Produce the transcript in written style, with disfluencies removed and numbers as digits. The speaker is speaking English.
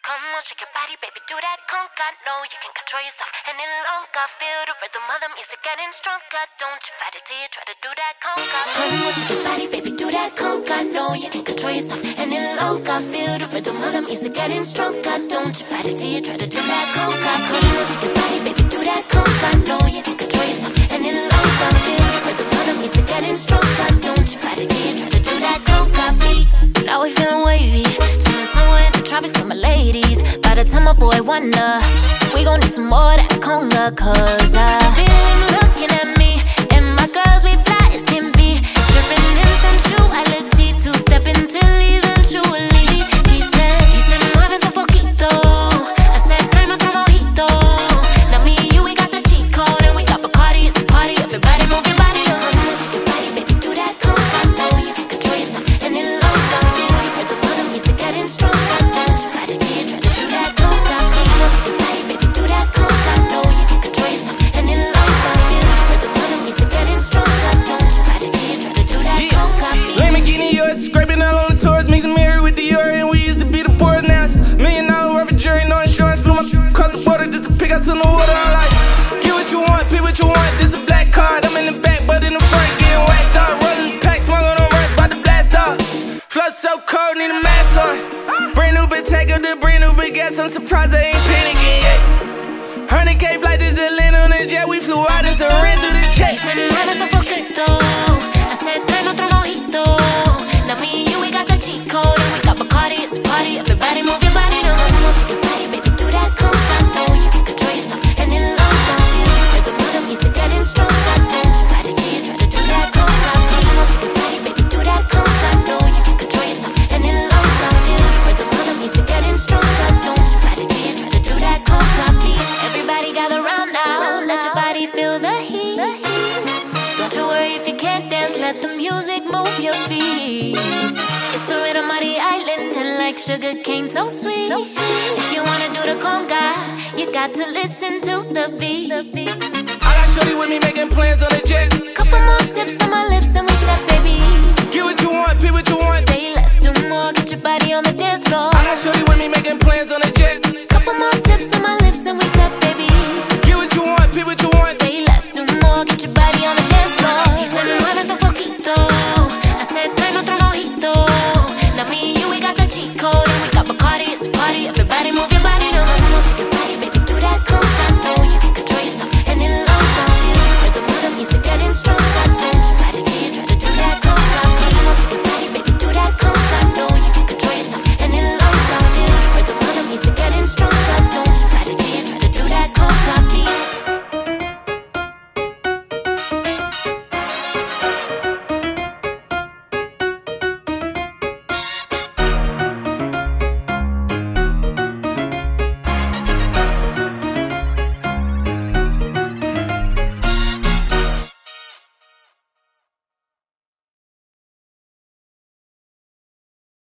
Come on, shake your body, baby, do that conga. No, you can control yourself any longer. Feel the rhythm of the music getting stronger. Don't you fight it till you try to do that conga. Come on, shake your body, baby, do that conga. No, you can control yourself any longer. Feel the rhythm of the music getting stronger. Don't you fight it till you try to do that conga. Come on, shake your body, baby, do that conga. No, you can control yourself any longer. Feel the rhythm of the music getting stronger. Don't you fight it till you try to do that conga beat. Now we feeling wavy, chilling somewhere in the tropics with my ladies. By the time my boy wonder, we gon' need some more of that conga. Cause I feel him looking at me, and my girls, we fly as can be. Dripping in sensuality, two-stepping till eventually. He said, muévete un poquito. I said, tráeme otro mojito. Now me and you, we got the cheat code, and we got Bacardi, it's a party. Everybody move your body, come on, shake your body, baby, do that conga. No, you can control yourself any longer. Feel the rhythm of the music getting stronger. Don't you fight it till you try to do that conga. Come on, shake your body, baby, do that conga. No, you can control yourself any longer. Feel the rhythm of the music getting stronger. Don't you fight it till you try to do that conga. Lamborghini yours, scraping out on the tours, mixing Mary with Dior, and we used to be the poor now. $1 million worth of jury, no insurance, flew my across the border just to pick us in the water. I'm like, get what you want, pick what you want. This a black card, I'm in the back, but in the front, getting waxed up, rolling the pack, swung on the runs, about to blast off. Flow so cold, need a mask on. Brand new big take up the brand new big gas. I'm surprised I ain't panicking yet. 100K flight to the land on the jet. We flew out as the ran through the check. He said, muévete un poquito. I said, tráeme otro mojito. Now me and you, we got the cheat code, and we got Bacardi, it's a party. Everybody move your body, now come on, shake your body, baby, do that conga. No, you can control yourself any longer. Feel the rhythm of the music getting stronger. Don't you fight it till you try to do that conga. Come on, shake your body, baby, do that conga. No, you can control yourself any longer. Feel the rhythm of the music getting stronger. Don't you fight it till you try to do that conga beat. Everybody gather round now, let your body feel the heat. Don't you worry if you can't dance, let the music move your feet. It's the rhythm of the island, and like sugar cane, so sweet. If you wanna do the conga, you got to listen to the beat. I got shorty with me making plans on the jet. Couple more sips on my lips, and we said, baby, Get what you want, pick what you want. say let's do more, get your body